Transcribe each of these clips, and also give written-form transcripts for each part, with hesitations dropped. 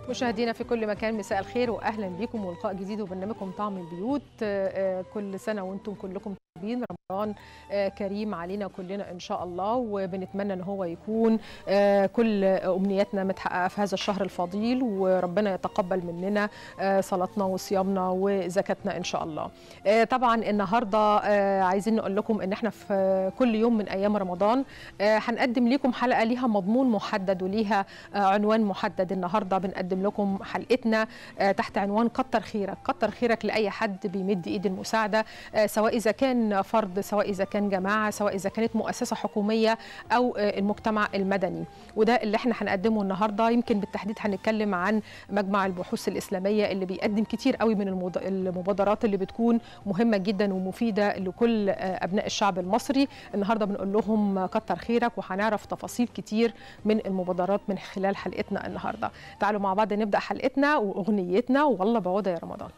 مشاهدينا في كل مكان، مساء الخير واهلا بكم ولقاء جديد وبرنامجكم طعم البيوت. كل سنه وانتم كلكم طيبين، رمضان كريم علينا كلنا ان شاء الله، وبنتمنى ان هو يكون كل امنياتنا متحققه في هذا الشهر الفضيل، وربنا يتقبل مننا صلاتنا وصيامنا وزكاتنا ان شاء الله. طبعا النهارده عايزين نقول لكم ان احنا في كل يوم من ايام رمضان هنقدم لكم حلقه ليها مضمون محدد وليها عنوان محدد. النهارده بنقدم لكم حلقتنا تحت عنوان كتر خيرك. كتر خيرك لاي حد بيمد ايد المساعده، سواء اذا كان فرد، سواء اذا كان جماعه، سواء اذا كانت مؤسسه حكوميه او المجتمع المدني. وده اللي احنا هنقدمه النهارده. يمكن بالتحديد هنتكلم عن مجمع البحوث الاسلاميه اللي بيقدم كتير قوي من المبادرات اللي بتكون مهمه جدا ومفيده لكل ابناء الشعب المصري. النهارده بنقول لهم كتر خيرك، وهنعرف تفاصيل كتير من المبادرات من خلال حلقتنا النهارده. تعالوا مع بعض نبدا حلقتنا واغنيتنا والله بعودة يا رمضان.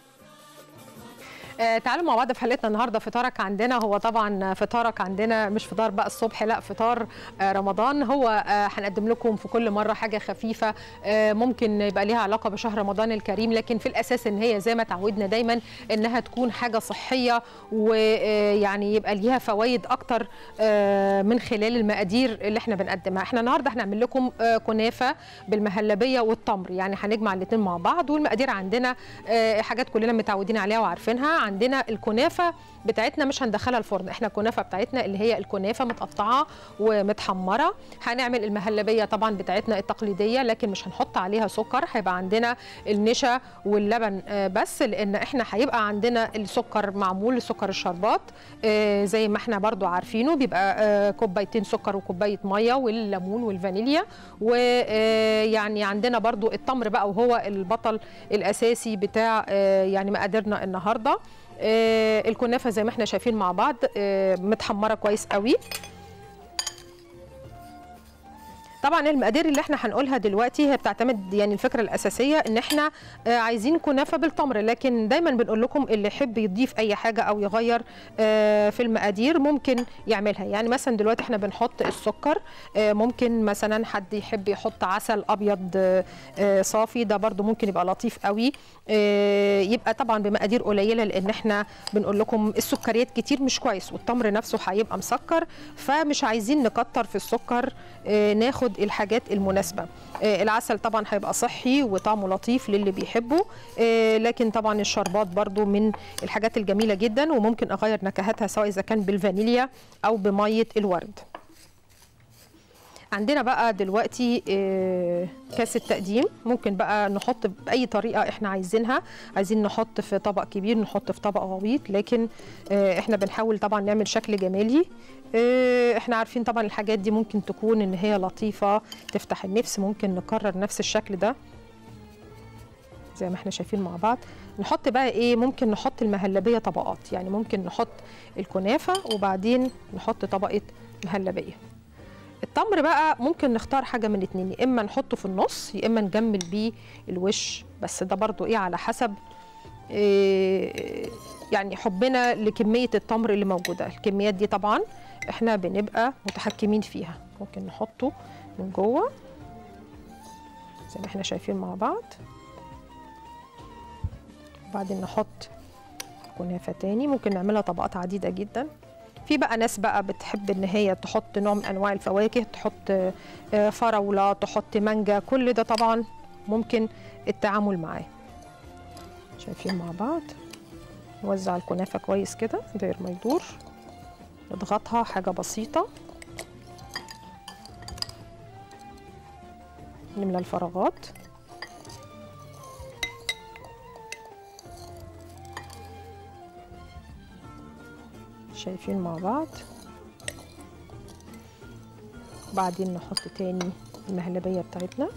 تعالوا مع بعض في حلقتنا النهارده. فطارك عندنا هو طبعا فطارك عندنا مش فطار بقى الصبح، لا فطار رمضان. هو هنقدم لكم في كل مره حاجه خفيفه ممكن يبقى ليها علاقه بشهر رمضان الكريم، لكن في الاساس ان هي زي ما تعودنا دايما انها تكون حاجه صحيه، ويعني يبقى ليها فوائد اكتر من خلال المقادير اللي احنا بنقدمها. احنا النهارده هنعمل لكم كنافه بالمهلبيه والتمر، يعني هنجمع الاثنين مع بعض. والمقادير عندنا حاجات كلنا متعودين عليها وعارفينها. عندنا الكنافه بتاعتنا مش هندخلها الفرن، احنا الكنافه بتاعتنا اللي هي الكنافه متقطعه ومتحمره. هنعمل المهلبيه طبعا بتاعتنا التقليديه، لكن مش هنحط عليها سكر، هيبقى عندنا النشا واللبن بس، لان احنا هيبقى عندنا السكر معمول سكر الشربات زي ما احنا برضو عارفينه، بيبقى كوبايتين سكر وكوبايه ميه والليمون والفانيليا. ويعني عندنا برضو التمر بقى، وهو البطل الاساسي بتاع يعني مقاديرنا النهارده. الكنافه زي ما احنا شايفين مع بعض متحمره كويس قوي. طبعا المقادير اللي احنا هنقولها دلوقتي هي بتعتمد، يعني الفكره الاساسيه ان احنا عايزين كنافه بالتمر، لكن دايما بنقول لكم اللي يحب يضيف اي حاجه او يغير في المقادير ممكن يعملها. يعني مثلا دلوقتي احنا بنحط السكر، ممكن مثلا حد يحب يحط عسل ابيض صافي، ده برده ممكن يبقى لطيف قوي. يبقى طبعا بمقادير قليله، لان احنا بنقول لكم السكريات كتير مش كويس، والتمر نفسه هيبقى مسكر، فمش عايزين نكتر في السكر، ناخد الحاجات المناسبه. العسل طبعا هيبقى صحي وطعمه لطيف للي بيحبه، لكن طبعا الشربات برضو من الحاجات الجميله جدا، وممكن اغير نكهتها سواء اذا كان بالفانيليا او بميه الورد. عندنا بقى دلوقتي كاس التقديم، ممكن بقى نحط بأي طريقة احنا عايزينها. عايزين نحط في طبق كبير، نحط في طبق غويط، لكن احنا بنحاول طبعا نعمل شكل جمالي. احنا عارفين طبعا الحاجات دي ممكن تكون ان هي لطيفة تفتح النفس، ممكن نكرر نفس الشكل ده زي ما احنا شايفين مع بعض. نحط بقى ايه، ممكن نحط المهلبية طبقات، يعني ممكن نحط الكنافة وبعدين نحط طبقة مهلبية. التمر بقى ممكن نختار حاجة من اتنين، يا اما نحطه في النص يا اما نجمل بيه الوش، بس ده برضو ايه على حسب يعني حبنا لكمية التمر اللي موجودة. الكميات دي طبعا احنا بنبقى متحكمين فيها. ممكن نحطه من جوه زي ما احنا شايفين مع بعض، وبعدين نحط كنافة تاني. ممكن نعملها طبقات عديدة جدا. في بقى ناس بقى بتحب ان هي تحط نوع من انواع الفواكه، تحط فراوله، تحط مانجا، كل ده طبعا ممكن التعامل معاه. شايفين مع بعض. نوزع الكنافه كويس كده داير ما يدور، نضغطها حاجه بسيطه، نملى الفراغات. شايفين مع بعض. بعدين نحط تاني المهلبية بتاعتنا.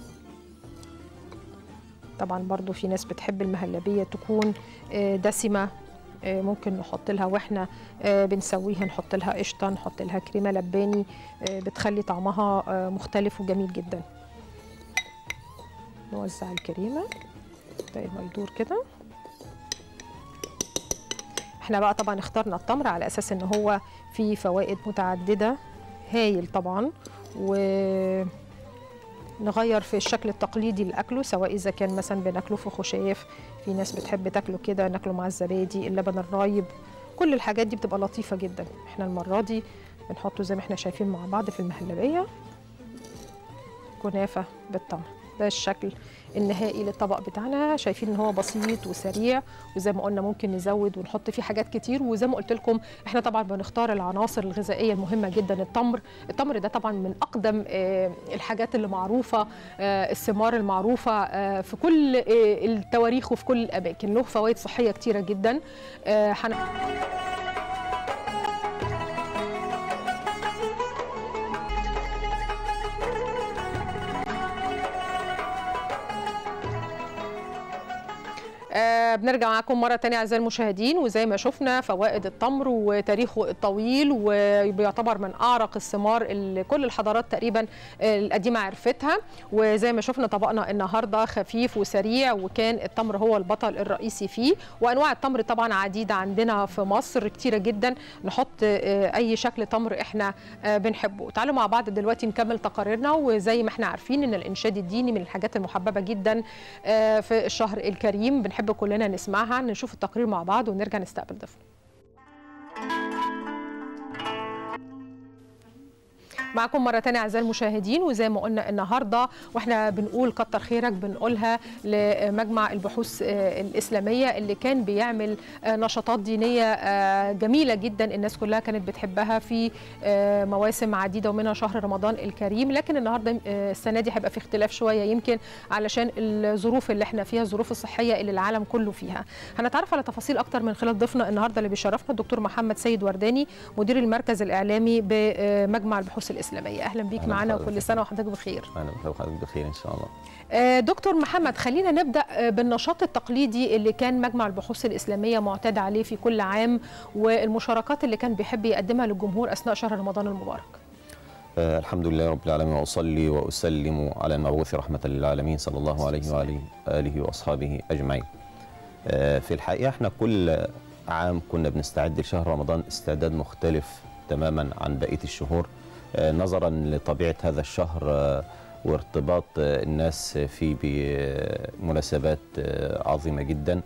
طبعا برضو في ناس بتحب المهلبية تكون دسمة، ممكن نحط لها واحنا بنسويها، نحط لها قشطة، نحط لها كريمة لباني، بتخلي طعمها مختلف وجميل جدا. نوزع الكريمة زي ما يدور كده. احنا بقى طبعا اخترنا التمر على اساس ان هو فيه فوائد متعدده هايل طبعا، نغير في الشكل التقليدي لاكله، سواء اذا كان مثلا بناكله في خشاف، في ناس بتحب تاكله كده، ناكله مع الزبادي، اللبن الرايب، كل الحاجات دي بتبقى لطيفه جدا. احنا المره دي بنحطه زي ما احنا شايفين مع بعض في المهلبيه، كنافه بالتمر. ده الشكل النهائي للطبق بتاعنا. شايفين ان هو بسيط وسريع، وزي ما قلنا ممكن نزود ونحط فيه حاجات كتير. وزي ما قلت لكم احنا طبعا بنختار العناصر الغذائيه المهمه جدا. التمر ده طبعا من اقدم الحاجات اللي معروفه، الثمار المعروفه في كل التواريخ وفي كل الاماكن. له فوائد صحيه كتيره جدا. بنرجع معاكم مرة تانية أعزائي المشاهدين. وزي ما شفنا فوائد التمر وتاريخه الطويل، وبيعتبر من أعرق الثمار اللي كل الحضارات تقريبا القديمة عرفتها. وزي ما شفنا طبقنا النهاردة خفيف وسريع، وكان التمر هو البطل الرئيسي فيه. وأنواع التمر طبعا عديدة عندنا في مصر كتيرة جدا، نحط أي شكل تمر إحنا بنحبه. تعالوا مع بعض دلوقتي نكمل تقاريرنا. وزي ما احنا عارفين إن الإنشاد الديني من الحاجات المحببة جدا في الشهر الكريم، بنحب كلنا نسمعها. نشوف التقرير مع بعض ونرجع نستقبل ضيفنا. معكم مرة تانية أعزائي المشاهدين. وزي ما قلنا النهاردة واحنا بنقول كتر خيرك، بنقولها لمجمع البحوث الإسلامية اللي كان بيعمل نشاطات دينية جميلة جدا، الناس كلها كانت بتحبها في مواسم عديدة ومنها شهر رمضان الكريم. لكن النهاردة السنة دي هيبقى في اختلاف شوية، يمكن علشان الظروف اللي احنا فيها، الظروف الصحية اللي العالم كله فيها. هنتعرف على تفاصيل أكتر من خلال ضيفنا النهاردة اللي بيشرفنا، الدكتور محمد سيد ورداني، مدير المركز الإعلامي بمجمع البحوث الإسلامية. أهلا بيك معنا وكل سنة وحضرتك بخير. أهلا وحضرتك بخير إن شاء الله. دكتور محمد، خلينا نبدأ بالنشاط التقليدي اللي كان مجمع البحوث الإسلامية معتاد عليه في كل عام، والمشاركات اللي كان بيحب يقدمها للجمهور أثناء شهر رمضان المبارك. الحمد لله رب العالمين، وأصلي وأسلم على المبعوث رحمة للعالمين صلى الله عليه وآله وأصحابه أجمعين. في الحقيقة احنا كل عام كنا بنستعد لشهر رمضان استعداد مختلف تماما عن بقية الشهور، نظرا لطبيعة هذا الشهر وارتباط الناس فيه بمناسبات عظيمة جدا.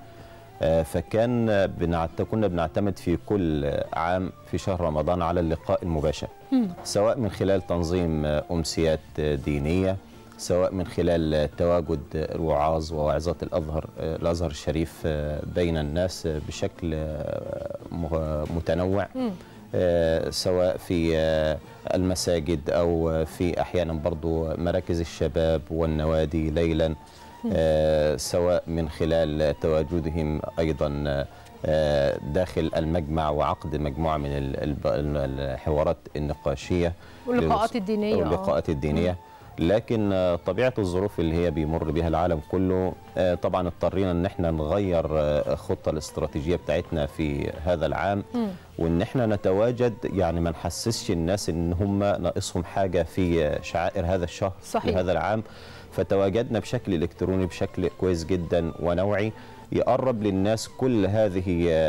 فكان كنا بنعتمد في كل عام في شهر رمضان على اللقاء المباشر، سواء من خلال تنظيم أمسيات دينية، سواء من خلال تواجد الوعاظ وواعظات الأزهر الشريف بين الناس بشكل متنوع، سواء في المساجد أو في أحيانا برضو مراكز الشباب والنوادي ليلا، سواء من خلال تواجدهم أيضا داخل المجمع وعقد مجموعة من الحوارات النقاشية واللقاءات الدينية. لكن طبيعة الظروف اللي هي بيمر بها العالم كله طبعا اضطرينا ان احنا نغير الخطة الاستراتيجية بتاعتنا في هذا العام، وان احنا نتواجد، يعني ما نحسسش الناس ان هم ناقصهم حاجة في شعائر هذا الشهر. صحيح. لهذا العام فتواجدنا بشكل الكتروني بشكل كويس جدا ونوعي يقرب للناس كل هذه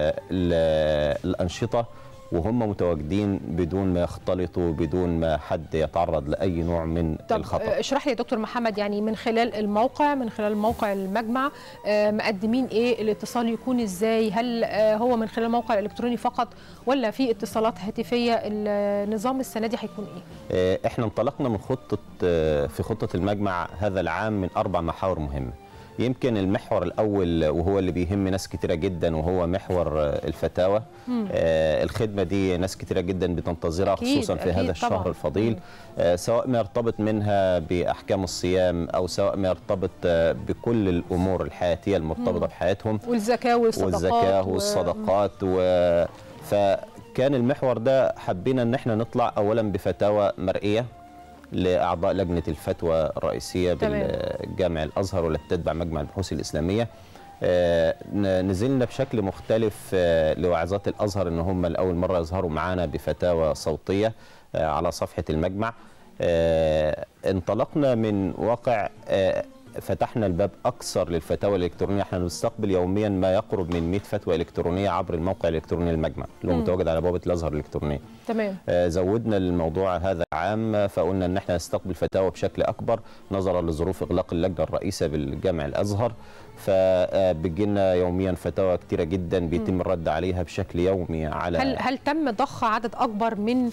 الأنشطة وهم متواجدين بدون ما يختلطوا، بدون ما حد يتعرض لأي نوع من الخطر. اشرح لي يا دكتور محمد، يعني من خلال الموقع، من خلال موقع المجمع مقدمين ايه؟ الاتصال يكون ازاي؟ هل هو من خلال الموقع الالكتروني فقط ولا في اتصالات هاتفيه؟ النظام السنه دي هيكون ايه؟ احنا انطلقنا من خطة المجمع هذا العام من 4 محاور مهمة. يمكن المحور الأول وهو اللي بيهم ناس كتيرة جدا وهو محور الفتاوى. الخدمة دي ناس كتيرة جدا بتنتظرها خصوصا في هذا الشهر طبعا الفضيل، سواء ما يرتبط منها بأحكام الصيام أو سواء ما يرتبط بكل الأمور الحياتية المرتبطة بحياتهم، والزكاة والصدقات فكان المحور ده حبينا ان احنا نطلع أولا بفتاوى مرئية لأعضاء لجنة الفتوى الرئيسية بالجامع الأزهر والتي تتبع مجمع البحوث الإسلامية. نزلنا بشكل مختلف لوعظات الأزهر إن هم لأول مرة يظهروا معانا بفتاوى صوتية على صفحة المجمع. انطلقنا من واقع فتحنا الباب اكثر للفتاوى الالكترونيه. احنا بنستقبل يوميا ما يقرب من 100 فتوى الكترونيه عبر الموقع الالكتروني المجمع اللي هو متواجد على بوابه الازهر الالكترونيه. تمام. زودنا الموضوع هذا العام، فقلنا ان احنا نستقبل فتاوى بشكل اكبر نظرا لظروف اغلاق اللجنه الرئيسه بالجامع الازهر، فبيجينا يوميا فتاوى كتيره جدا بيتم الرد عليها بشكل يومي. على هل تم ضخ عدد اكبر من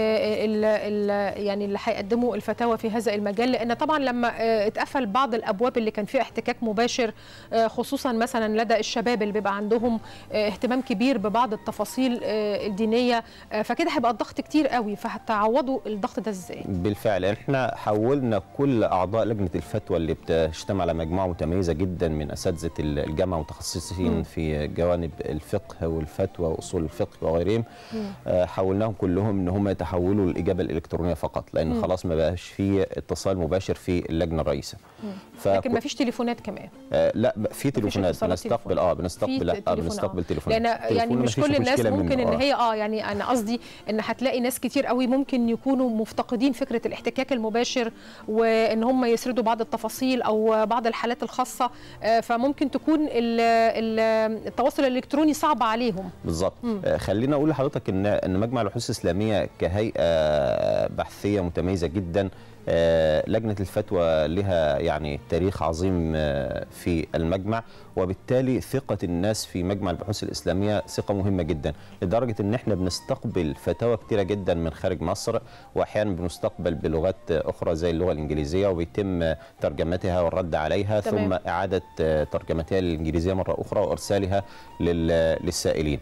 يعني اللي هيقدموا الفتاوى في هذا المجال؟ لان طبعا لما اتقفل بعض الابواب اللي كان فيها احتكاك مباشر، خصوصا مثلا لدى الشباب اللي بيبقى عندهم اهتمام كبير ببعض التفاصيل الدينيه، فكده هيبقى الضغط كتير قوي، فهتعوضوا الضغط ده ازاي؟ بالفعل احنا حولنا كل اعضاء لجنه الفتوى اللي بتشتمل على مجموعه متميزه جدا من اساتذه الجامعه متخصصين في جوانب الفقه والفتوى واصول الفقه وغيرهم، حولناهم كلهم ان هم يتحولوا للاجابه الالكترونيه فقط، لان خلاص ما بقاش في اتصال مباشر في اللجنه الرئيسه. لكن ما فيش تليفونات كمان؟ لا في تليفونات بنستقبل بنستقبل تليفونات، لان يعني مش كل الناس ممكن ان هي يعني انا قصدي ان هتلاقي ناس كتير قوي ممكن يكونوا مفتقدين فكره الاحتكاك المباشر، وان هم يسردوا بعض التفاصيل او بعض الحالات الخاصه، فممكن تكون التواصل الالكتروني صعب عليهم. بالظبط. خلينا اقول لحضرتك ان مجمع البحوث الاسلاميه كهيئه بحثيه متميزه جدا، لجنة الفتوى لها يعني تاريخ عظيم في المجمع، وبالتالي ثقة الناس في مجمع البحوث الإسلامية ثقة مهمة جدا، لدرجة ان احنا بنستقبل فتاوى كتيرة جدا من خارج مصر، واحيانا بنستقبل بلغات اخرى زي اللغة الإنجليزية وبيتم ترجمتها والرد عليها. تمام. ثم إعادة ترجمتها للإنجليزية مرة أخرى وإرسالها للسائلين.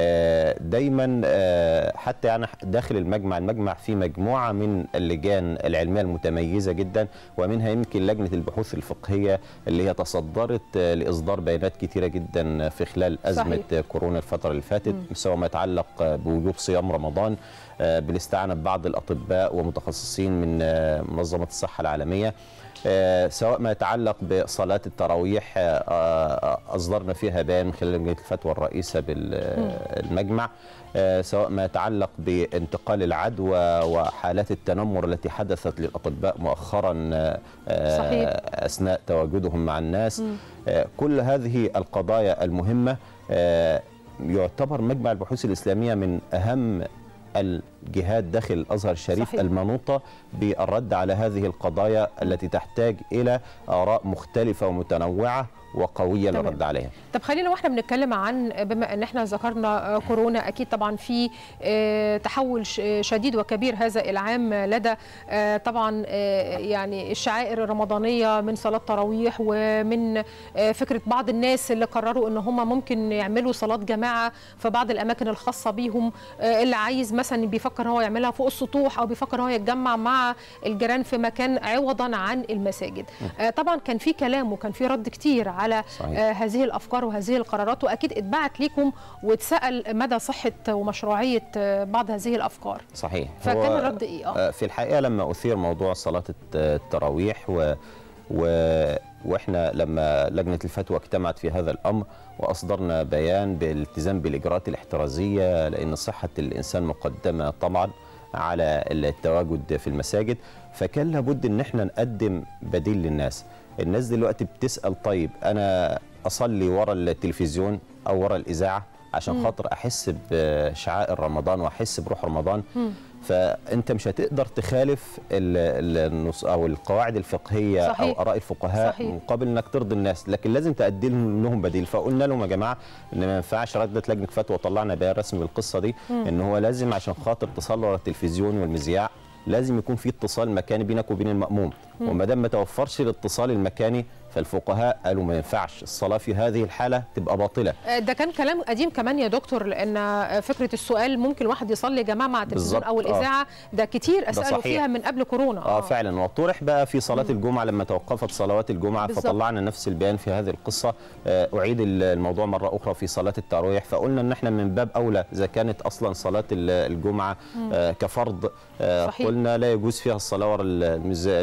دايما حتى يعني داخل المجمع في مجموعة من اللجان العلمية المتميزة جدا، ومنها يمكن لجنة البحوث الفقهية اللي هي تصدرت لإصدار بيانات كتيرة جدا في خلال أزمة صحيح. كورونا الفترة اللي فاتت، سواء ما يتعلق بوجوب صيام رمضان بالاستعانة ببعض الأطباء ومتخصصين من منظمة الصحة العالمية، سواء ما يتعلق بصلاة التراويح أصدرنا فيها بيان من خلال لجنة الفتوى الرئيسة بالمجمع، سواء ما يتعلق بانتقال العدوى وحالات التنمر التي حدثت للأطباء مؤخرا صحيح. أثناء تواجدهم مع الناس. كل هذه القضايا المهمة يعتبر مجمع البحوث الإسلامية من أهم الجهات داخل الأزهر الشريف صحيح. المنوطة بالرد على هذه القضايا التي تحتاج إلى آراء مختلفة ومتنوعة وقوية للرد عليها. طب خلينا واحنا بنتكلم عن، بما ان احنا ذكرنا كورونا، اكيد طبعا في تحول شديد وكبير هذا العام لدى طبعا يعني الشعائر الرمضانيه، من صلاه تراويح ومن فكره بعض الناس اللي قرروا ان هم ممكن يعملوا صلاه جماعه في بعض الاماكن الخاصه بيهم، اللي عايز مثلا بيفكر هو يعملها فوق السطوح او بيفكر هو يتجمع مع الجيران في مكان عوضا عن المساجد. طبعا كان في كلام وكان في رد كتير على هذه الافكار وهذه القرارات، واكيد اتبعت ليكم واتسال مدى صحه ومشروعيه بعض هذه الافكار. صحيح. فكان الرد ايه؟ في الحقيقه لما اثير موضوع صلاه التراويح واحنا لما لجنه الفتوى اجتمعت في هذا الامر واصدرنا بيان بالالتزام بالاجراءات الاحترازيه، لان صحه الانسان مقدمه طبعا على التواجد في المساجد، فكان لابد ان احنا نقدم بديل للناس. الناس دلوقتي بتسأل طيب أنا أصلي ورا التلفزيون أو ورا الإذاعة عشان خاطر أحس بشعائر رمضان وأحس بروح رمضان، فأنت مش هتقدر تخالف النص أو القواعد الفقهية صحيح. أو آراء الفقهاء صحيح. مقابل إنك ترضي الناس، لكن لازم تقدم لهم بديل. فقلنا لهم يا جماعة إن ما ينفعش، ردت لجنة فتوى وطلعنا بيان رسمي بالقصة دي، إن هو لازم عشان خاطر تصلي ورا التلفزيون والمذياع لازم يكون في اتصال مكاني بينك وبين المأموم، وما دام ما توفرش الاتصال المكاني فالفقهاء قالوا ما ينفعش الصلاة في هذه الحالة تبقى باطلة. ده كان كلام قديم كمان يا دكتور، لأن فكرة السؤال ممكن واحد يصلي جماعة مع التلفزيون أو الإذاعة ده كتير أسألوا فيها من قبل كورونا. فعلا، وطرح بقى في صلاة الجمعة لما توقفت صلوات الجمعة فطلعنا نفس البيان في هذه القصة. أعيد الموضوع مرة أخرى في صلاة التراويح، فقلنا إن احنا من باب أولى إذا كانت أصلا صلاة الجمعة كفرض، قلنا لا يجوز فيها الصلاة ورا المذياع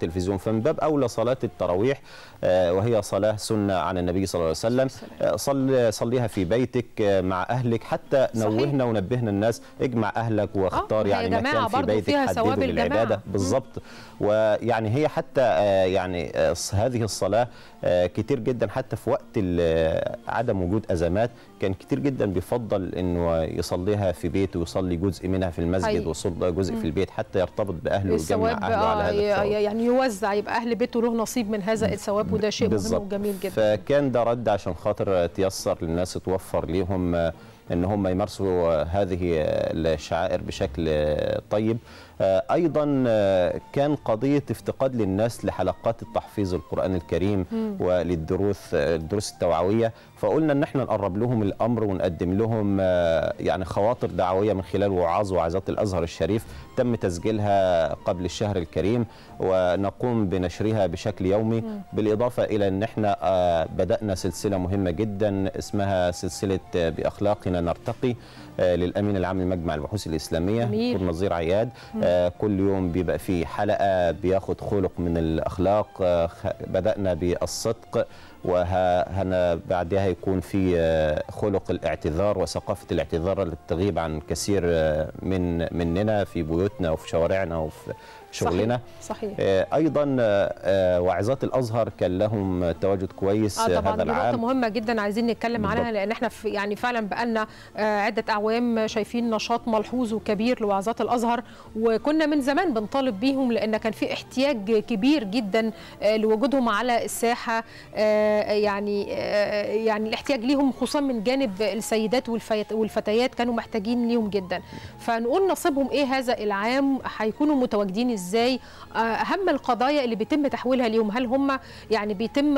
التلفزيون. فمن باب اولى صلاه التراويح وهي صلاه سنه عن النبي صلى الله عليه وسلم، صليها في بيتك مع اهلك، حتى نوهنا ونبهنا الناس اجمع اهلك واختار يعني مكان في بيتك حدده للعباده بالظبط. ويعني هي حتى يعني هذه الصلاه كتير جدا حتى في وقت عدم وجود ازمات كان كتير جدا بيفضل انه يصليها في بيته ويصلي جزء منها في المسجد ويصلي جزء في البيت حتى يرتبط باهله ويجمع اهله على هذا الثواب. يعني يوزع، يبقى اهل بيته له نصيب من هذا الثواب، وده شيء مهم وجميل جدا. فكان ده رد عشان خاطر تيسر للناس، توفر ليهم ان هم يمارسوا هذه الشعائر بشكل طيب. ايضا كان قضيه افتقاد للناس لحلقات التحفيظ القرآن الكريم وللدروس التوعويه، فقلنا ان احنا نقرب لهم الامر ونقدم لهم يعني خواطر دعويه من خلال وعاظ وعظات الازهر الشريف تم تسجيلها قبل الشهر الكريم، ونقوم بنشرها بشكل يومي. بالاضافه الى ان احنا بدانا سلسله مهمه جدا اسمها سلسله باخلاقنا نرتقي للامين العام لمجمع البحوث الاسلاميه دكتور نظير عياد. كل يوم بيبقى فيه حلقه بياخد خلق من الاخلاق. بدانا بالصدق، وهنا بعدها يكون في خلق الاعتذار وثقافه الاعتذار اللي تغيب عن كثير مننا في بيوتنا وفي شوارعنا وفي شغلنا. صحيح. ايضا واعظات الازهر كان لهم تواجد كويس طبعا هذا العام. دي نقطه مهمه جدا عايزين نتكلم عنها، لان احنا يعني فعلا بقالنا عده اعوام شايفين نشاط ملحوظ وكبير لوعظات الازهر، وكنا من زمان بنطالب بيهم لان كان في احتياج كبير جدا لوجودهم على الساحه. يعني الاحتياج ليهم خصوصا من جانب السيدات والفتيات كانوا محتاجين ليهم جدا. فنقول نصيبهم ايه هذا العام، هيكونوا متواجدين ازاي، اهم القضايا اللي بيتم تحويلها ليهم، هل هم يعني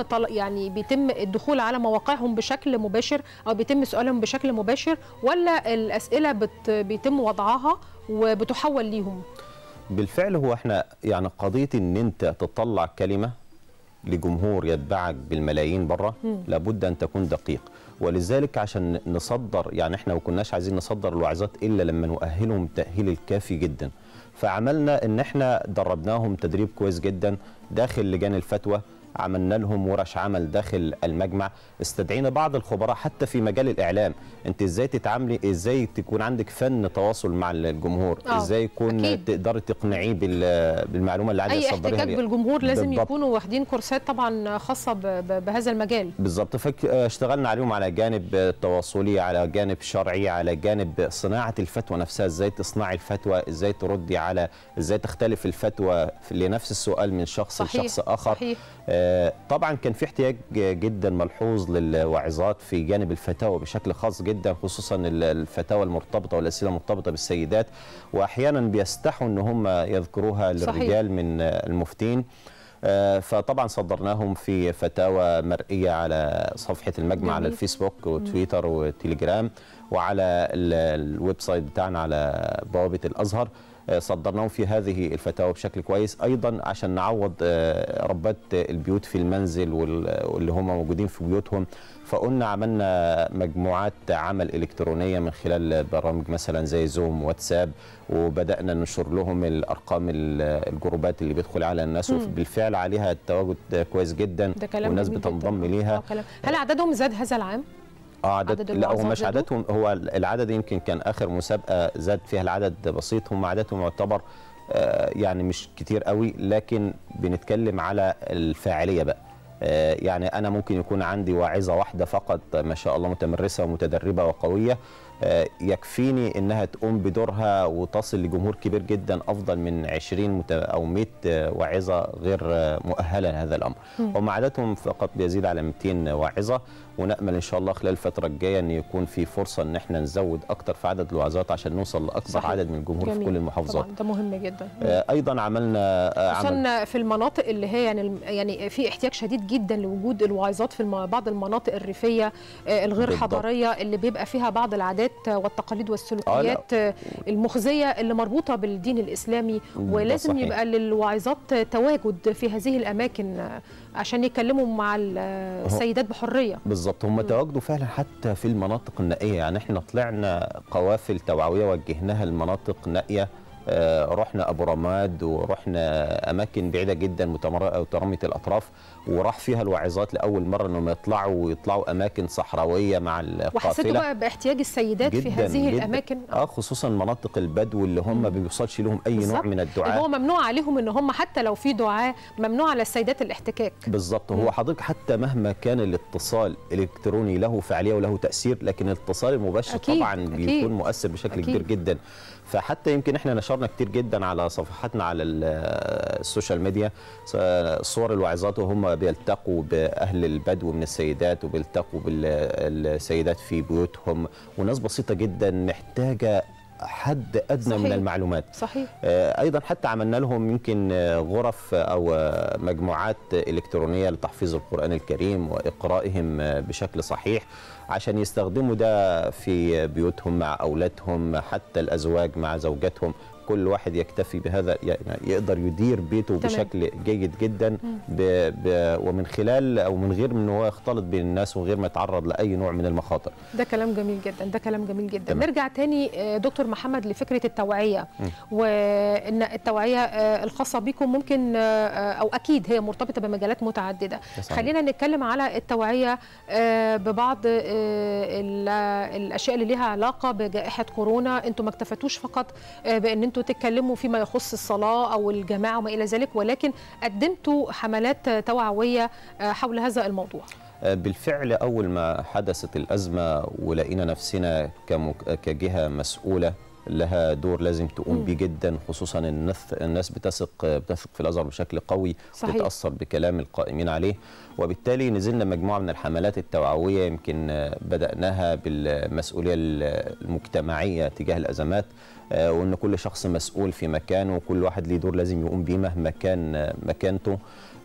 بيتم الدخول على مواقعهم بشكل مباشر او بيتم سؤالهم بشكل مباشر، ولا الاسئله بيتم وضعها وبتحول ليهم؟ بالفعل هو احنا يعني قضيه ان انت تطلع كلمه لجمهور يتبعك بالملايين بره لابد ان تكون دقيق، ولذلك عشان نصدر يعني احنا ما كناش عايزين نصدر الوعظات الا لما نؤهلهم التاهيل الكافي جدا. فعملنا ان احنا دربناهم تدريب كويس جدا داخل لجان الفتوى، عملنا لهم ورش عمل داخل المجمع، استدعينا بعض الخبراء حتى في مجال الاعلام، انت ازاي تتعاملي، ازاي تكون عندك فن تواصل مع الجمهور، ازاي يكون تقدري تقنعيه بالمعلومه اللي عايزه تصدريها. اي احتكاك بالجمهور لازم يكونوا واخدين كورسات طبعا خاصه بهذا المجال. بالظبط. فاشتغلنا عليهم على جانب تواصلي، على جانب شرعي، على جانب صناعه الفتوى نفسها، ازاي تصنعي الفتوى، ازاي تردي على، ازاي تختلف الفتوى لنفس السؤال من شخص لشخص اخر. صحيح. طبعا كان في احتياج جدا ملحوظ للواعظات في جانب الفتاوى بشكل خاص جدا، خصوصا الفتاوى المرتبطه والاسئله المرتبطه بالسيدات، واحيانا بيستحوا ان هم يذكروها للرجال من المفتين. فطبعا صدرناهم في فتاوى مرئيه على صفحه المجمع على الفيسبوك وتويتر وتليجرام، وعلى الويب سايت بتاعنا على بوابه الازهر. صدرناهم في هذه الفتاوى بشكل كويس، ايضا عشان نعوض ربات البيوت في المنزل واللي هم موجودين في بيوتهم. فقلنا عملنا مجموعات عمل الكترونيه من خلال برامج مثلا زي زوم واتساب، وبدانا ننشر لهم الارقام الجروبات اللي بيدخل على الناس، وبالفعل عليها التواجد كويس جدا والناس بتنضم ليها. هل عددهم زاد هذا العام؟ عدد لا هو مش عددهم، هو العدد يمكن كان اخر مسابقه زاد فيها العدد بسيط، هم عددهم يعتبر يعني مش كتير قوي، لكن بنتكلم على الفاعليه بقى. يعني انا ممكن يكون عندي واعظه واحده فقط ما شاء الله متمرسه ومتدربه وقويه، يكفيني انها تقوم بدورها وتصل لجمهور كبير جدا افضل من 20 او 100 واعظه غير مؤهله لهذا الامر. هم عددهم فقط بيزيد على 200 واعظه، ونامل ان شاء الله خلال الفتره الجايه ان يكون في فرصه ان احنا نزود اكتر في عدد الوعظات عشان نوصل لاكبر عدد من الجمهور في كل المحافظات. طبعا ده مهم جدا. ايضا عملنا خصوصا في المناطق اللي هي يعني في احتياج شديد جدا لوجود الواعظات في بعض المناطق الريفيه الغير حضريه اللي بيبقى فيها بعض العادات والتقاليد والسلوكيات المخزيه اللي مربوطه بالدين الاسلامي، ولازم يبقى للواعظات تواجد في هذه الاماكن عشان يكلموا مع السيدات بحريه. بالظبط. هم تواجدوا فعلا حتى في المناطق النائيه، يعني احنا طلعنا قوافل توعويه وجهناها لمناطق نائيه رحنا ابو رماد ورحنا اماكن بعيده جدا متراميه الاطراف، وراح فيها الواعظات لاول مره انهم يطلعوا اماكن صحراويه مع القافله. وحسيتوا بقى باحتياج السيدات في هذه الاماكن؟ خصوصا مناطق البدو اللي هم ما بيوصلش لهم اي نوع من الدعاء. هو ممنوع عليهم ان هم حتى لو في دعاء، ممنوع على السيدات الاحتكاك. بالظبط. هو حضرتك حتى مهما كان الاتصال الالكتروني له فعاليه وله تاثير، لكن الاتصال المباشر طبعا بيكون مؤثر بشكل كبير جدا. فحتى يمكن احنا نشرنا كتير جدا على صفحاتنا على السوشيال ميديا صور الواعظات وهم بيلتقوا باهل البدو من السيدات وبيلتقوا بالسيدات في بيوتهم، وناس بسيطه جدا محتاجه حد ادنى صحيح. من المعلومات. صحيح. ايضا حتى عملنا لهم يمكن غرف او مجموعات الكترونيه لتحفيظ القران الكريم واقرائهم بشكل صحيح عشان يستخدموا ده في بيوتهم مع اولادهم، حتى الازواج مع زوجاتهم، كل واحد يكتفي بهذا، يعني يقدر يدير بيته بشكل جيد جدا ومن خلال او من غير ان هو يختلط بين الناس وغير ما يتعرض لاي نوع من المخاطر. ده كلام جميل جدا، ده كلام جميل جدا. نرجع تاني دكتور محمد لفكره التوعيه، وان التوعيه الخاصه بكم ممكن او اكيد هي مرتبطه بمجالات متعدده. خلينا نتكلم على التوعيه ببعض الاشياء اللي لها علاقه بجائحه كورونا. انتم ما اكتفتوش فقط بان انتم تتكلموا فيما يخص الصلاه او الجماعه وما الى ذلك، ولكن قدمتوا حملات توعويه حول هذا الموضوع. بالفعل أول ما حدثت الأزمة ولقينا نفسنا كجهة مسؤولة لها دور لازم تقوم بيه جدا، خصوصا الناس بتثق في الازهر بشكل قوي، بتتاثر بكلام القائمين عليه، وبالتالي نزلنا مجموعه من الحملات التوعويه يمكن بداناها بالمسؤوليه المجتمعيه تجاه الازمات، وان كل شخص مسؤول في مكانه وكل واحد ليه دور لازم يقوم بيه مهما كان مكانته.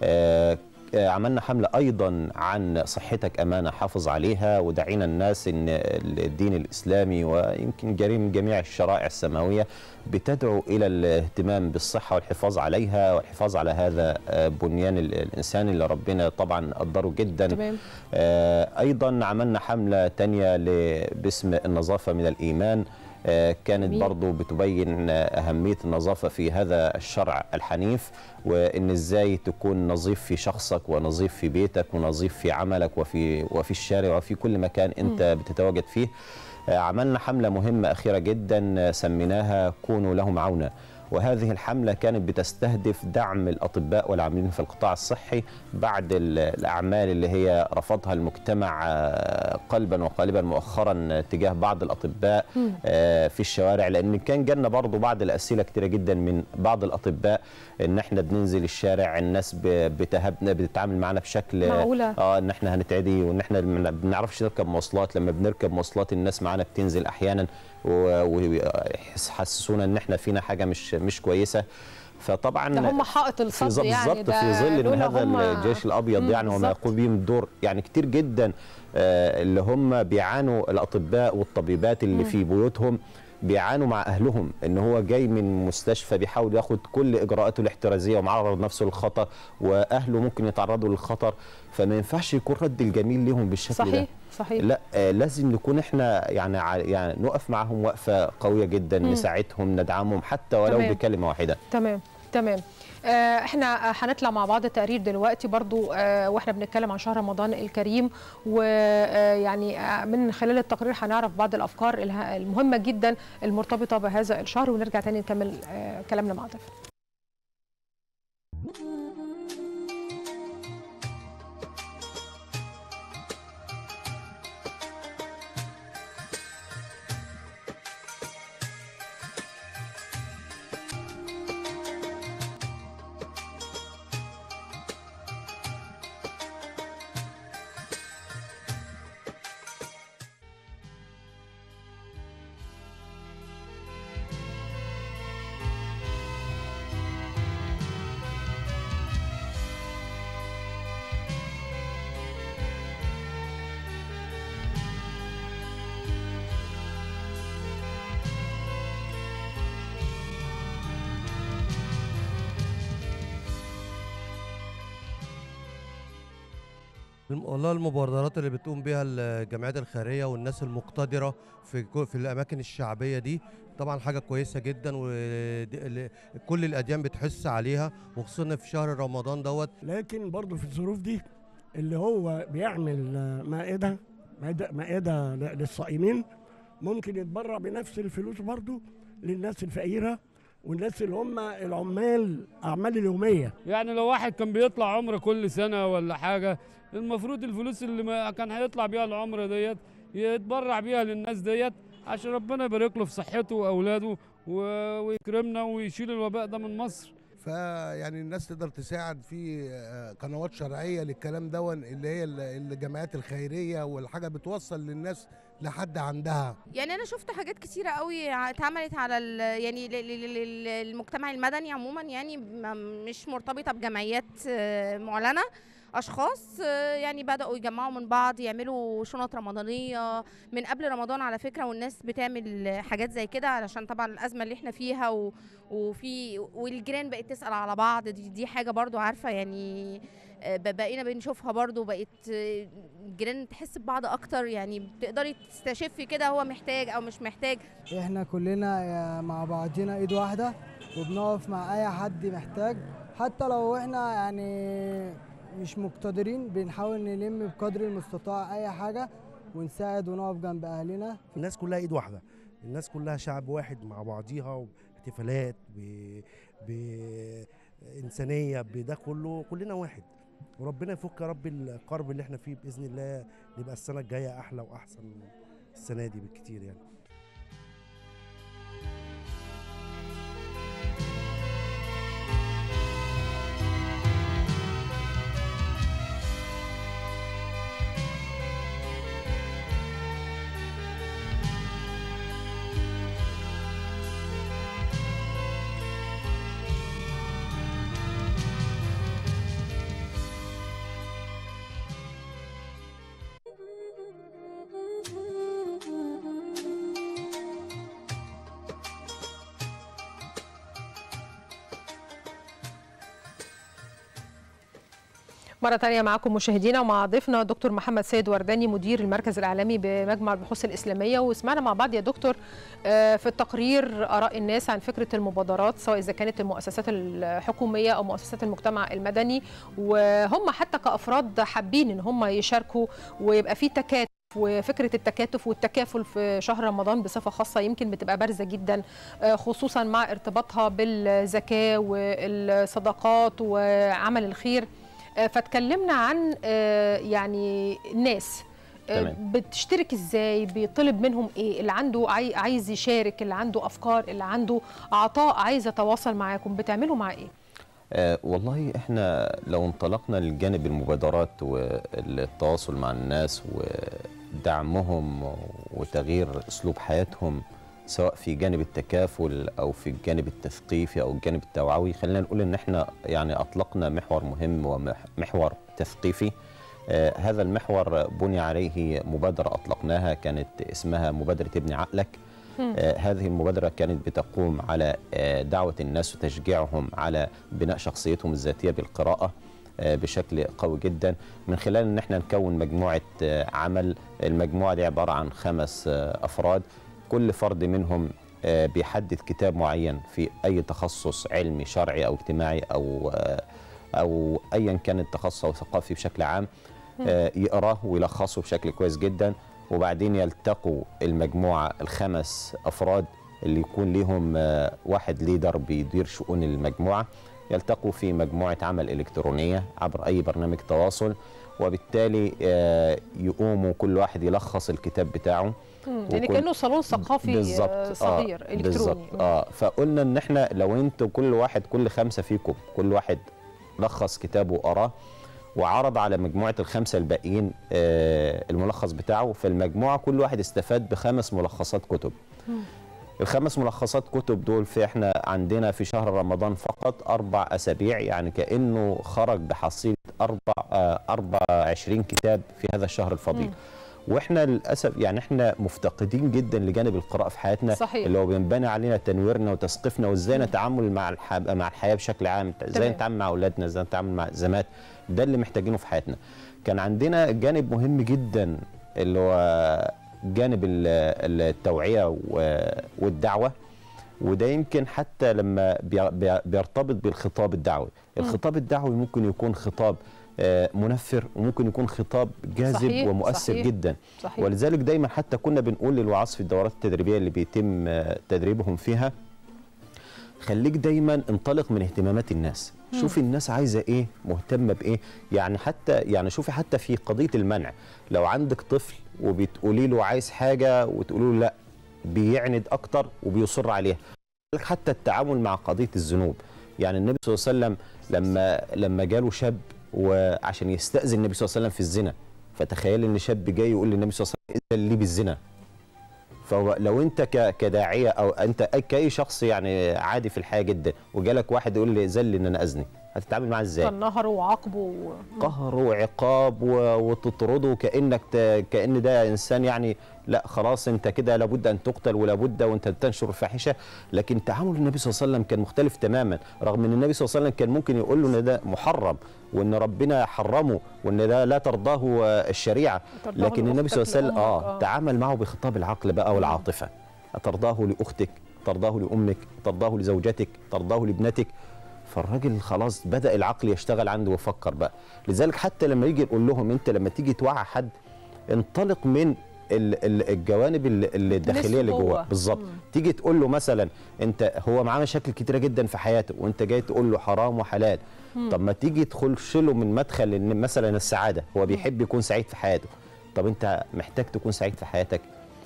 عملنا حملة أيضا عن صحتك أمانة حافظ عليها، ودعينا الناس أن الدين الإسلامي ويمكن جميع الشرائع السماوية بتدعو إلى الاهتمام بالصحة والحفاظ عليها والحفاظ على هذا بنيان الإنسان اللي ربنا طبعا قدره جدا. تمام. أيضا عملنا حملة تانية باسم النظافة من الإيمان، كانت برضو بتبين أهمية النظافة في هذا الشرع الحنيف، وإن إزاي تكون نظيف في شخصك ونظيف في بيتك ونظيف في عملك وفي الشارع وفي كل مكان أنت بتتواجد فيه. عملنا حملة مهمة أخيرة جدا سميناها كونوا لهم عونا، وهذه الحملة كانت بتستهدف دعم الأطباء والعاملين في القطاع الصحي بعد الأعمال اللي هي رفضها المجتمع قلبا وقالبا مؤخرا تجاه بعض الأطباء في الشوارع، لأن كان جالنا برضو بعض الأسئلة كتيرة جدا من بعض الأطباء إن احنا بننزل الشارع الناس بتهبنا بتتعامل معنا بشكل معقولة إن احنا هنتعدي وإن احنا ما بنعرفش نركب مواصلات، لما بنركب مواصلات الناس معانا بتنزل أحيانا ويحسسونا ان احنا فينا حاجه مش كويسه. فطبعا ده هم حائط الصد يعني، ده في ظل ان هذا الجيش الابيض يعني وما يقوم به من دور يعني كتير جدا اللي هم بيعانوا الاطباء والطبيبات اللي في بيوتهم بيعانوا مع اهلهم، ان هو جاي من مستشفى بيحاول ياخد كل اجراءاته الاحترازيه ومعرض نفسه للخطر واهله ممكن يتعرضوا للخطر، فما ينفعش يكون رد الجميل لهم بالشكل صحيح ده. صحيح. لا لازم نكون احنا يعني نقف معهم وقفه قويه جدا، نساعدهم ندعمهم حتى ولو بكلمه واحده. تمام تمام. احنا هنطلع مع بعض التقرير دلوقتي برضو واحنا بنتكلم عن شهر رمضان الكريم، ويعني من خلال التقرير هنعرف بعض الافكار المهمه جدا المرتبطه بهذا الشهر، ونرجع تاني نكمل كلامنا مع ضيفنا. والله المبادرات اللي بتقوم بها الجمعيات الخيريه والناس المقتدره في الاماكن الشعبيه دي طبعا حاجه كويسه جدا، وكل الاديان بتحس عليها، وخصوصا في شهر رمضان دوت. لكن برضه في الظروف دي اللي هو بيعمل مائده للصائمين ممكن يتبرع بنفس الفلوس برضه للناس الفقيره والناس اللي هم العمال اعمال اليوميه. يعني لو واحد كان بيطلع عمره كل سنه ولا حاجه، المفروض الفلوس اللي ما كان هيطلع بيها العمره ديت يتبرع بيها للناس ديت، عشان ربنا يبارك له في صحته واولاده ويكرمنا ويشيل الوباء ده من مصر. فيعني الناس تقدر تساعد في قنوات شرعيه للكلام ده، اللي هي الجمعيات الخيريه والحاجه بتوصل للناس لحد عندها. يعني انا شفت حاجات كتيره قوي اتعملت على يعني المجتمع المدني عموما، يعني مش مرتبطه بجمعيات معلنه، اشخاص يعني بداوا يجمعوا من بعض يعملوا شنط رمضانيه من قبل رمضان على فكره، والناس بتعمل حاجات زي كده علشان طبعا الازمه اللي احنا فيها، والجيران بقت تسال على بعض، دي حاجه برضو عارفه يعني بقينا بنشوفها برضو، بقت الجيران تحس ببعض اكتر، يعني بتقدري تستشفي كده هو محتاج او مش محتاج. احنا كلنا مع بعضنا ايد واحده، وبنقف مع اي حد محتاج، حتى لو احنا يعني مش مقتدرين بنحاول نلم بقدر المستطاع اي حاجه ونساعد ونقف جنب اهلنا. الناس كلها ايد واحده، الناس كلها شعب واحد مع بعضيها، باحتفالات بإنسانية بده كله، كلنا واحد، وربنا يفك يا رب الكرب اللي احنا فيه باذن الله، نبقى السنه الجايه احلى واحسن السنه دي بكتير يعني. مرة تانية معكم مشاهدينا، ومع ضيفنا دكتور محمد سيد ورداني مدير المركز الإعلامي بمجمع البحوث الإسلامية. وسمعنا مع بعض يا دكتور في التقرير آراء الناس عن فكرة المبادرات، سواء إذا كانت المؤسسات الحكومية أو مؤسسات المجتمع المدني، وهم حتى كأفراد حابين إن هم يشاركوا ويبقى في تكاتف. وفكرة التكاتف والتكافل في شهر رمضان بصفة خاصة يمكن بتبقى بارزة جدا، خصوصا مع ارتباطها بالزكاة والصدقات وعمل الخير. فتكلمنا عن يعني الناس بتشترك ازاي، بيطلب منهم ايه، اللي عنده عايز يشارك، اللي عنده افكار، اللي عنده عطاء عايز يتواصل معاكم، بتعملوا معاه ايه؟ والله احنا لو انطلقنا لجانب المبادرات والتواصل مع الناس ودعمهم وتغيير اسلوب حياتهم، سواء في جانب التكافل او في الجانب التثقيفي او الجانب التوعوي، خلينا نقول ان احنا يعني اطلقنا محور مهم ومحور تثقيفي. هذا المحور بني عليه مبادرة اطلقناها كانت اسمها مبادرة ابني عقلك. هذه المبادرة كانت بتقوم على دعوة الناس وتشجيعهم على بناء شخصيتهم الذاتية بالقراءة بشكل قوي جدا، من خلال ان احنا نكون مجموعة عمل. المجموعة دي عبارة عن 5 أفراد، كل فرد منهم بيحدد كتاب معين في أي تخصص علمي شرعي أو اجتماعي أو أيا كان التخصص أو ثقافي بشكل عام، يقراه ويلخصه بشكل كويس جدا. وبعدين يلتقوا المجموعة ال5 أفراد اللي يكون لهم واحد ليدر بيدير شؤون المجموعة، يلتقوا في مجموعة عمل إلكترونية عبر أي برنامج تواصل، وبالتالي يقوموا كل واحد يلخص الكتاب بتاعه. يعني كأنه صالون ثقافي صغير إلكتروني. فقلنا ان احنا لو انتوا كل 5 فيكم كل واحد لخص كتابه وقراه وعرض على مجموعة ال5 الباقيين الملخص بتاعه، فالمجموعة كل واحد استفاد ب5 ملخصات كتب. ال5 ملخصات كتب دول احنا عندنا في شهر رمضان فقط 4 أسابيع، يعني كأنه خرج بحصيلة 24 كتاب في هذا الشهر الفضيل. واحنا للاسف يعني احنا مفتقدين جدا لجانب القراءه في حياتنا. صحيح. اللي هو بينبني علينا تنويرنا وتثقيفنا وازاي نتعامل مع الحياه بشكل عام، ازاي نتعامل مع اولادنا، ازاي نتعامل مع الازمات. ده اللي محتاجينه في حياتنا. كان عندنا جانب مهم جدا اللي هو جانب التوعيه والدعوه، وده يمكن حتى لما بيرتبط بالخطاب الدعوي. الخطاب الدعوي ممكن يكون خطاب منفر، وممكن يكون خطاب جاذب صحيح. ومؤثر صحيح. جدا. صحيح. ولذلك دايما حتى كنا بنقول للوعاظ في الدورات التدريبيه اللي بيتم تدريبهم فيها، خليك دايما انطلق من اهتمامات الناس. شوفي الناس عايزه ايه، مهتمه بايه. يعني حتى يعني شوفي حتى في قضيه المنع، لو عندك طفل وبتقولي له عايز حاجه وتقولي له لا، بيعند اكتر وبيصر عليها. حتى التعامل مع قضيه الذنوب، يعني النبي صلى الله عليه وسلم لما جاله شاب وعشان يستأذن النبي صلى الله عليه وسلم في الزنا، فتخيل ان شاب جاي يقول للنبي صلى الله عليه وسلم اذن لي بالزنا. فلو انت كداعيه او انت كاي شخص يعني عادي في الحياه جدا، وجالك واحد يقول لي اذن لي ان انا اذني، هتتعامل معاه ازاي؟ كان نهره وعاقبه قهر وعقاب وتطرده كأن ده انسان يعني لا خلاص انت كده لابد ان تقتل ولابد وانت تنشر الفاحشه. لكن تعامل النبي صلى الله عليه وسلم كان مختلف تماما، رغم ان النبي صلى الله عليه وسلم كان ممكن يقول له ان ده محرم وان ربنا حرمه وان ده لا ترضاه الشريعه، لكن النبي صلى الله عليه وسلم تعامل معه بخطاب العقل بقى والعاطفه. ترضاه لاختك، ترضاه لامك، ترضاه لزوجتك، ترضاه لابنتك. فالراجل خلاص بدأ العقل يشتغل عنده ويفكر بقى. لذلك حتى لما يجي نقول لهم انت لما تيجي توعى حد انطلق من الجوانب الداخليه اللي جوه بالظبط. تيجي تقول له مثلا انت هو معاه مشاكل كتيره جدا في حياته وانت جاي تقول له حرام وحلال، طب ما تيجي تخش له من مدخل ان مثلا السعاده، هو بيحب يكون سعيد في حياته. طب انت محتاج تكون سعيد في حياتك،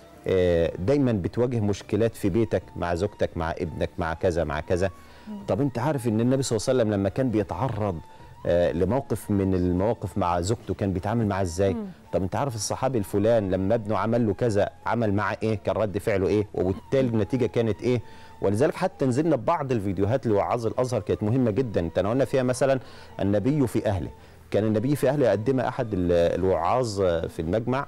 دايما بتواجه مشكلات في بيتك مع زوجتك مع ابنك مع كذا مع كذا. طب انت عارف ان النبي صلى الله عليه وسلم لما كان بيتعرض لموقف من المواقف مع زوجته كان بيتعامل معاه ازاي؟ طب انت عارف الصحابي الفلان لما ابنه عمل له كذا عمل معاه ايه؟ كان رد فعله ايه؟ وبالتالي النتيجه كانت ايه؟ ولذلك حتى نزلنا ببعض الفيديوهات لوعاظ الازهر كانت مهمه جدا، تناولنا فيها مثلا النبي في اهله. كان النبي في اهله يقدمها احد الوعاظ في المجمع،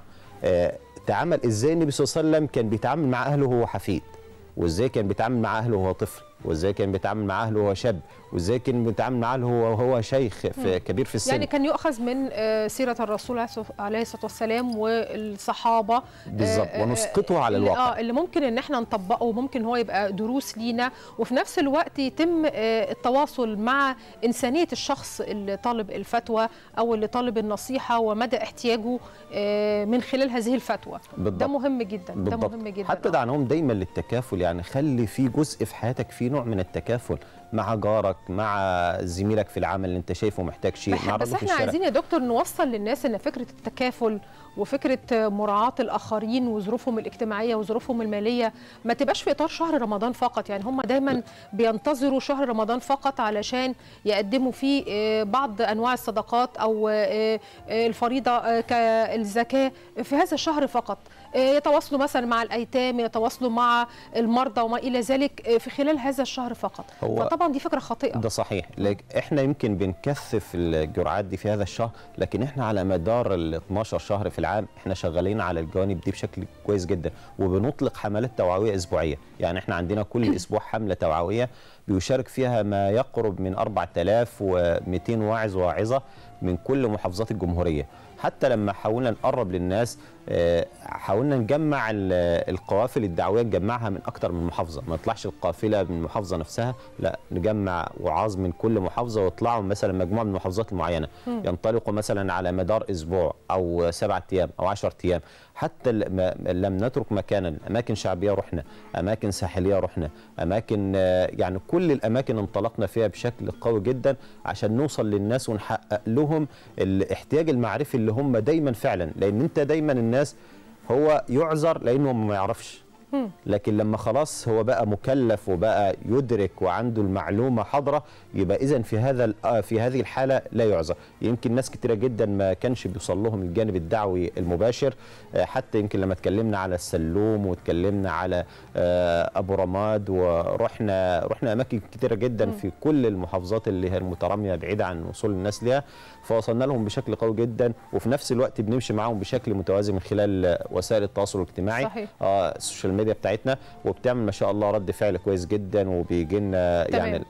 تعامل ازاي النبي صلى الله عليه وسلم كان بيتعامل مع اهله وهو حفيد، وازاي كان بيتعامل مع اهله وهو طفل، وازاي كان بيتعامل مع اهله وهو شاب، وازاي كان بيتعامل مع اهله وهو شيخ كبير في السن. يعني كان يؤخذ من سيره الرسول عليه الصلاه والسلام والصحابه بالظبط، ونسقطه على الواقع اللي ممكن ان احنا نطبقه وممكن هو يبقى دروس لينا، وفي نفس الوقت يتم التواصل مع انسانيه الشخص اللي طالب الفتوى او اللي طالب النصيحه ومدى احتياجه من خلال هذه الفتوى. بالضبط. ده مهم جدا. بالضبط. ده مهم جدا. حتى دعناهم دايما للتكافل، يعني خلي في جزء في حياتك في نوع من التكافل مع جارك، مع زميلك في العمل اللي انت شايفه محتاج شيء، مع بس احنا عايزين يا دكتور نوصل للناس ان فكره التكافل وفكره مراعاه الاخرين وظروفهم الاجتماعيه وظروفهم الماليه ما تبقاش في اطار شهر رمضان فقط. يعني هم دايما بينتظروا شهر رمضان فقط علشان يقدموا فيه بعض انواع الصدقات او الفريضه كالزكاه في هذا الشهر فقط. يتواصلوا مثلا مع الايتام، يتواصلوا مع المرضى وما الى ذلك في خلال هذا الشهر فقط. فطبعا دي فكره خاطئه. ده صحيح، احنا يمكن بنكثف الجرعات دي في هذا الشهر، لكن احنا على مدار ال 12 شهر في العام احنا شغالين على الجوانب دي بشكل كويس جدا، وبنطلق حملات توعويه اسبوعيه. يعني احنا عندنا كل اسبوع حمله توعويه بيشارك فيها ما يقرب من 4200 واعظ وواعظه من كل محافظات الجمهوريه. حتى لما حاولنا نقرب للناس حاولنا نجمع القوافل الدعويه، نجمعها من اكتر من محافظه، ما يطلعش القافله من المحافظه نفسها، لا نجمع وعاظ من كل محافظه ويطلعوا مثلا مجموعه من المحافظات المعينه ينطلقوا مثلا على مدار اسبوع او 7 ايام او 10 ايام. حتى لم نترك مكانا، اماكن شعبيه رحنا، اماكن ساحليه رحنا، اماكن يعني كل الاماكن انطلقنا فيها بشكل قوي جدا عشان نوصل للناس ونحقق لهم الاحتياج المعرفي اللي هم دايما فعلا، لان انت دايما الناس هو يعذر لانه ما يعرفش، لكن لما خلاص هو بقى مكلف وبقى يدرك وعنده المعلومه حاضره، يبقى اذا في هذه الحاله لا يعذر. يمكن ناس كتيره جدا ما كانش بيوصل لهم الجانب الدعوي المباشر، حتى يمكن لما اتكلمنا على السلوم واتكلمنا على ابو رماد، ورحنا اماكن كتيره جدا في كل المحافظات اللي هي المتراميه بعيده عن وصول الناس ليها، فوصلنا لهم بشكل قوي جدا، وفي نفس الوقت بنمشي معاهم بشكل متوازي من خلال وسائل التواصل الاجتماعي. صحيح. السوشيال ميديا بتاعتنا، وبتعمل ما شاء الله رد فعل كويس جدا، وبيجي لنا يعني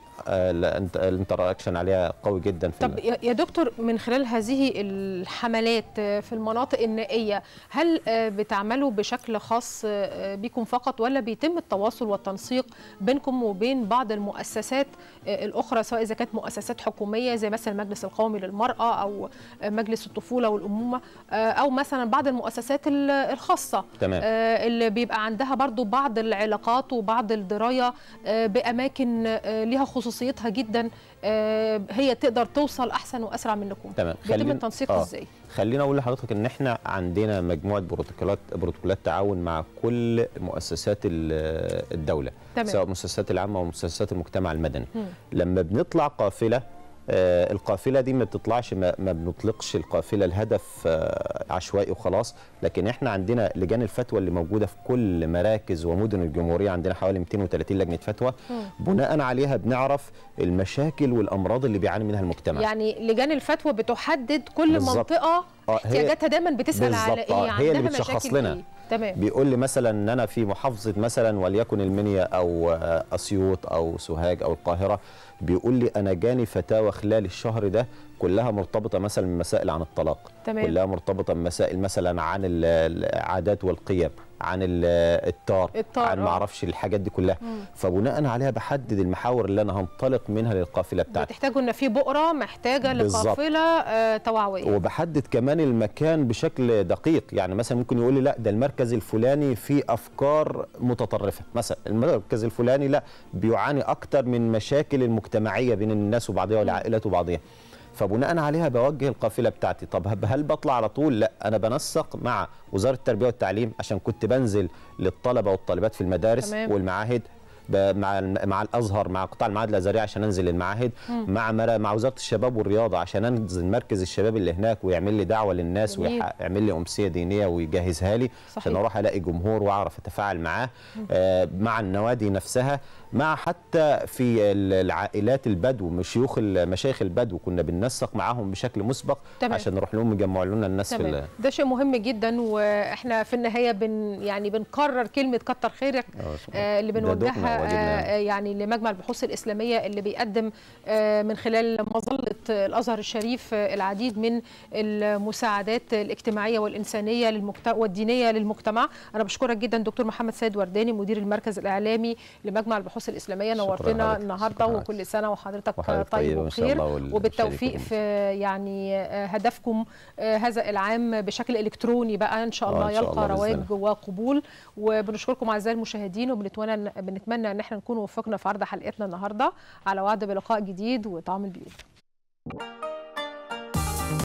الانتراكشن عليها قوي جدا. طب يا دكتور، من خلال هذه الحملات في المناطق النائيه، هل بتعملوا بشكل خاص بكم فقط، ولا بيتم التواصل والتنسيق بينكم وبين بعض المؤسسات الاخرى، سواء اذا كانت مؤسسات حكوميه زي مثلا المجلس القومي للمراه او مجلس الطفوله والامومه، او مثلا بعض المؤسسات الخاصه؟ تمام. اللي بيبقى عندها برضو بعض العلاقات وبعض الدرايه باماكن ليها خصوصيتها جدا، هي تقدر توصل احسن واسرع منكم. تمام. بيتم التنسيق ازاي؟ خلينا اقول لحضرتك ان احنا عندنا مجموعه بروتوكولات تعاون مع كل مؤسسات الدوله. تمام. سواء المؤسسات العامه ومؤسسات المجتمع المدني. لما بنطلع قافله، القافله دي ما بتطلعش، ما بنطلقش القافله الهدف عشوائي وخلاص، لكن احنا عندنا لجان الفتوى اللي موجوده في كل مراكز ومدن الجمهوريه، عندنا حوالي 230 لجنه فتوى. بناء عليها بنعرف المشاكل والامراض اللي بيعاني منها المجتمع. يعني لجان الفتوى بتحدد كل بالزبط. منطقه احتياجاتها، دايما بتسال على ايه، هي اللي بتشخص لنا. إيه؟ تمام. بيقول لي مثلا ان انا في محافظه مثلا وليكن المنيا او اسيوط او سوهاج او القاهره، بيقول لي انا جاني فتاوى خلال الشهر ده كلها مرتبطه مثلا بمسائل عن الطلاق. تمام. كلها مرتبطه بمسائل مثلا عن العادات والقيم، عن الطار عن ما اعرفش الحاجات دي كلها. فبناء عليها بحدد المحاور اللي انا هنطلق منها للقافله بتاعتي. بتحتاجوا ان في بؤره محتاجه لقافله توعويه، وبحدد كمان المكان بشكل دقيق. يعني مثلا ممكن يقول لي لا ده المركز الفلاني فيه افكار متطرفه، مثلا المركز الفلاني لا بيعاني اكتر من مشاكل المجتمعيه بين الناس وبعضها والعائلات وبعضها. فبناء عليها بوجه القافله بتاعتي. طب هل بطلع على طول؟ لا، انا بنسق مع وزاره التربيه والتعليم، عشان كنت بنزل للطلبه والطالبات في المدارس. تمام. والمعاهد، مع الازهر، مع قطاع المعاهد الازهريه عشان انزل المعاهد. مع وزاره الشباب والرياضه عشان انزل مركز الشباب اللي هناك ويعمل لي دعوه للناس ويعمل لي امسيه دينيه ويجهزها لي. صحيح. عشان اروح الاقي جمهور واعرف اتفاعل معاه. مع النوادي نفسها، مع حتى في العائلات البدو، مشايخ البدو كنا بننسق معاهم بشكل مسبق. تمام. عشان نروح لهم نجمع لنا الناس. تمام. ده شيء مهم جدا، واحنا في النهايه بنكرر كلمه كتر خيرك اللي بنوجهها يعني لمجمع البحوث الإسلامية، اللي بيقدم من خلال مظلة الأزهر الشريف العديد من المساعدات الاجتماعية والإنسانية والدينية للمجتمع. أنا بشكرك جدا دكتور محمد سيد ورداني، مدير المركز الإعلامي لمجمع البحوث الإسلامية. نورتنا النهارده، وكل سنة وحضرتك طيب وبخير، وبالتوفيق في يعني هدفكم هذا العام بشكل إلكتروني بقى إن شاء الله يلقى رواج وقبول. وبنشكركم أعزائي المشاهدين، وبنتمنى ان احنا نكون وفقنا في عرض حلقتنا النهارده، على وعد بلقاء جديد وطعم البيوت.